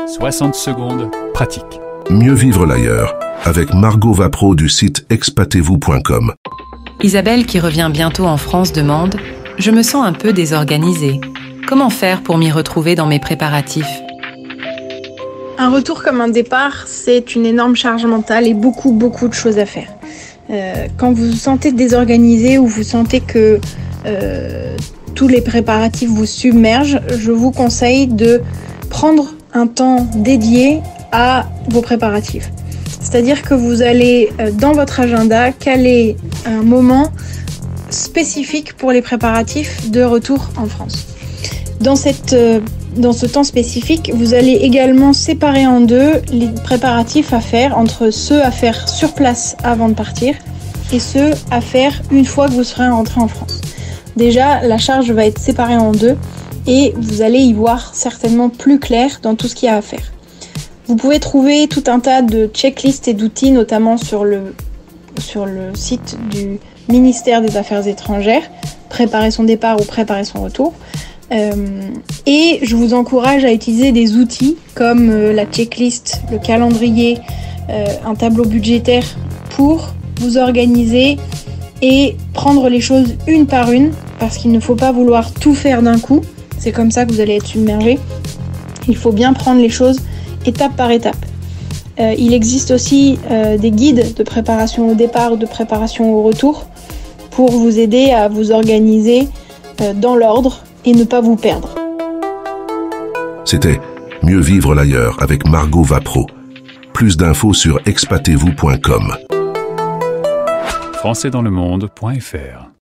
60 secondes, pratique. Mieux vivre l'ailleurs, avec Margot Vapro du site expatez-vous.com. Isabelle, qui revient bientôt en France, demande « Je me sens un peu désorganisée. Comment faire pour m'y retrouver dans mes préparatifs ?» Un retour comme un départ, c'est une énorme charge mentale et beaucoup de choses à faire. Quand vous vous sentez désorganisé ou vous sentez que tous les préparatifs vous submergent, je vous conseille de prendre un temps dédié à vos préparatifs. C'est-à-dire que vous allez, dans votre agenda, caler un moment spécifique pour les préparatifs de retour en France. Dans ce temps spécifique, vous allez également séparer en deux les préparatifs à faire entre ceux à faire sur place avant de partir et ceux à faire une fois que vous serez rentré en France. Déjà, la charge va être séparée en deux et vous allez y voir certainement plus clair dans tout ce qu'il y a à faire. Vous pouvez trouver tout un tas de checklists et d'outils, notamment sur le site du ministère des Affaires étrangères, préparer son départ ou préparer son retour. Et je vous encourage à utiliser des outils comme la checklist, le calendrier, un tableau budgétaire pour vous organiser et prendre les choses une par une, parce qu'il ne faut pas vouloir tout faire d'un coup. C'est comme ça que vous allez être submergé. Il faut bien prendre les choses étape par étape. Il existe aussi des guides de préparation au départ ou de préparation au retour pour vous aider à vous organiser dans l'ordre et ne pas vous perdre. C'était Mieux vivre l'ailleurs avec Margot Vapro. Plus d'infos sur expatez-vous.com. Françaisdanslemonde.fr